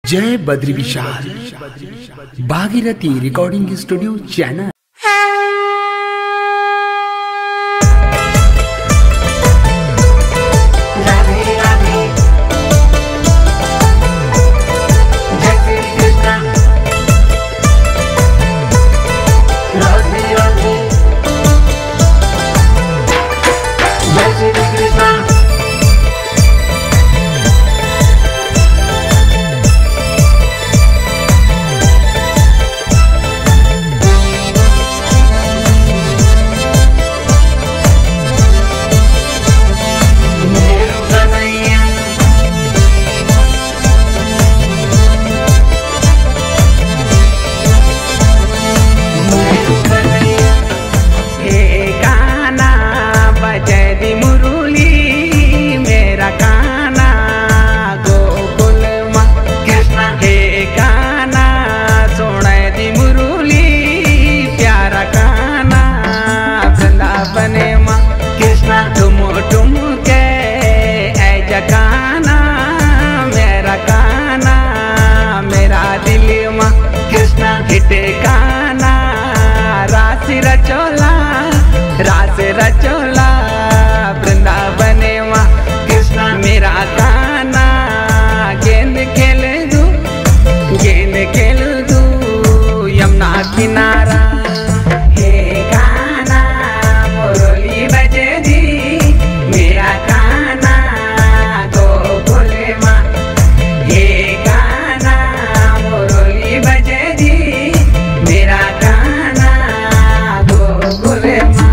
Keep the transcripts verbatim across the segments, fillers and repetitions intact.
जय Badri Vishal Bhagirathi recording studio channel. गाना रास रचोला रास रचोला वृंदावन माँ कृष्णा मेरा गाना गेंद खेल दू गेंद खेल दू यमुना किनारा हे गाना मुरली बजे दी मेरा गाना गोकुल माँ हे गाना मुरली बजे दी मेरा गाना गोकुल माँ।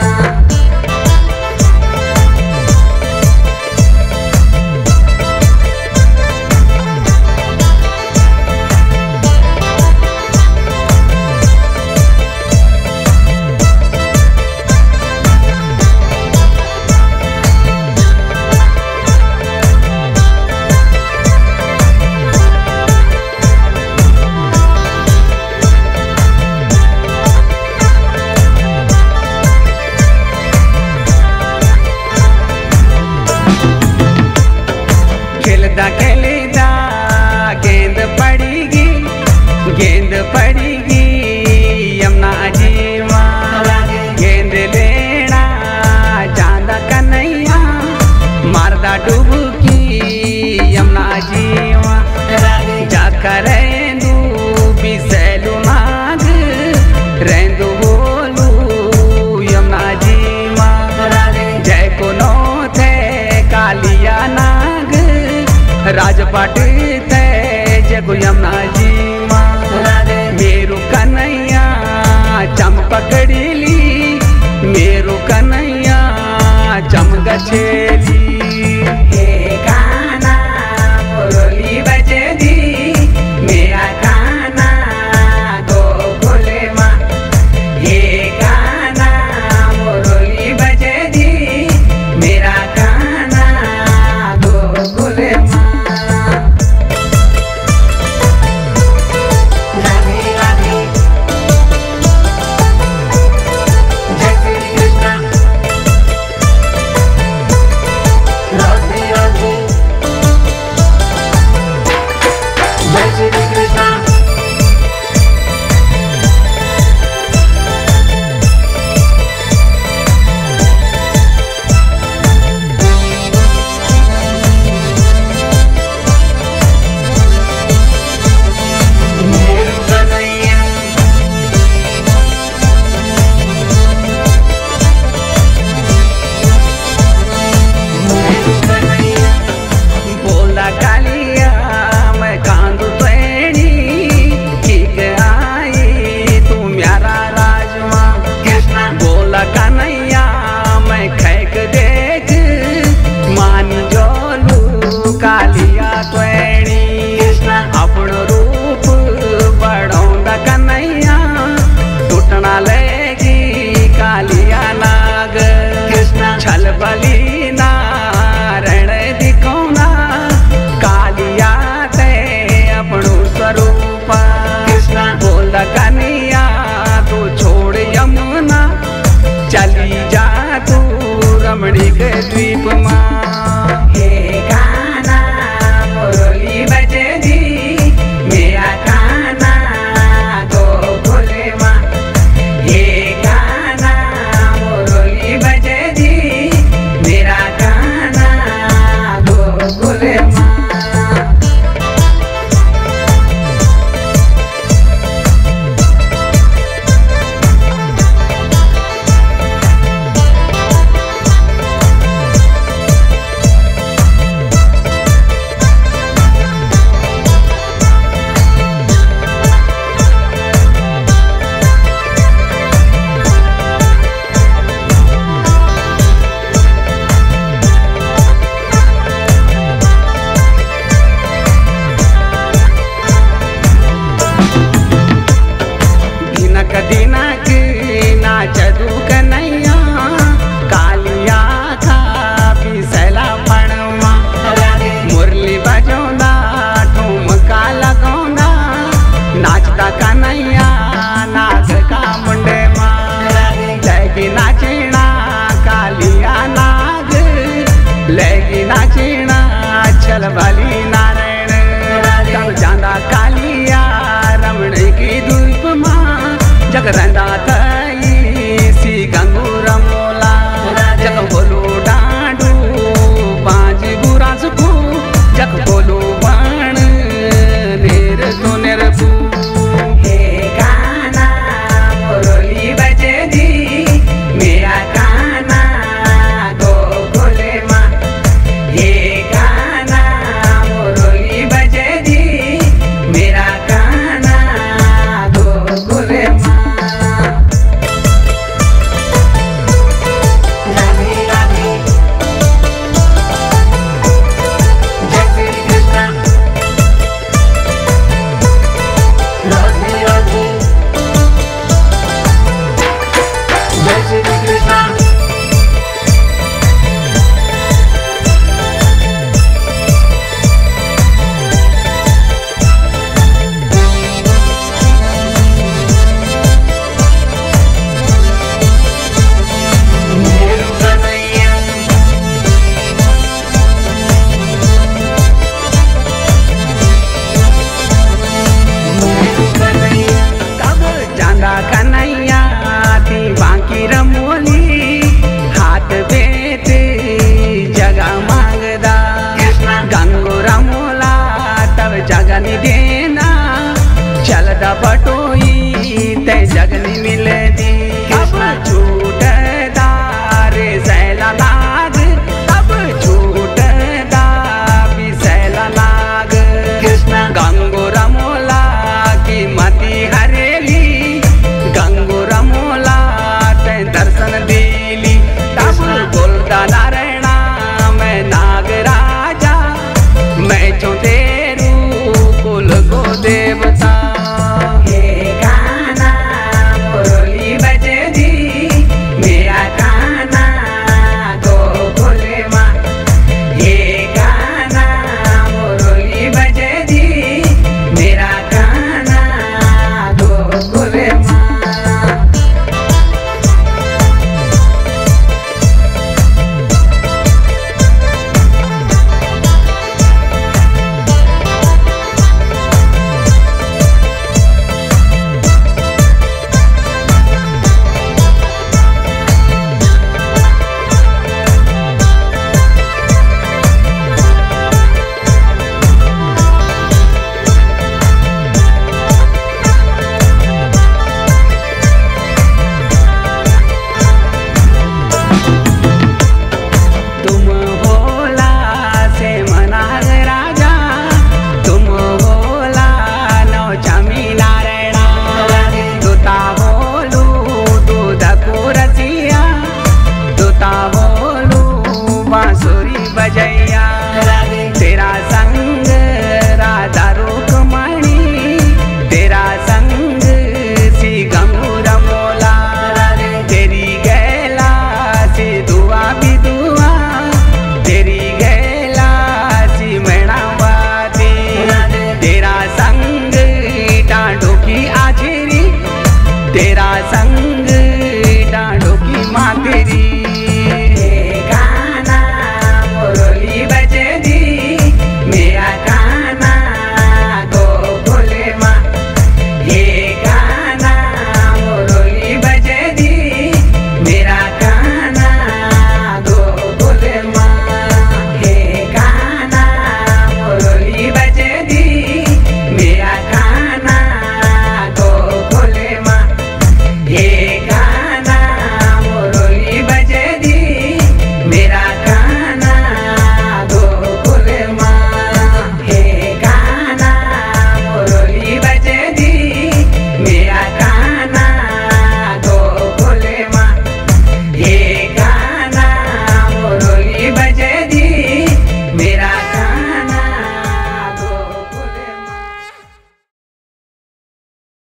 खेलदा खेलदा गेंद पड़ेगी गेंद पड़ेगी यमुना जी माँ गेंद लेना चांदा कन्हैया मारदा डुबकी यमुना जी माँ जाकर रेंदू बिसैलू नाग रेंदू बोलू यमुना जी माँ जय को नो थे कालिया नाग राजपाट थे जगु यमुना जी माँ मेरू कन्हैया चम पकड़ी ली मेरू कन्हैया चम गछेली हे गाना मुरली बजे दी मेरा गाना गोकुल माँ हे गाना मुरली बजे दी मेरा गाना गोकुल माँ। कदी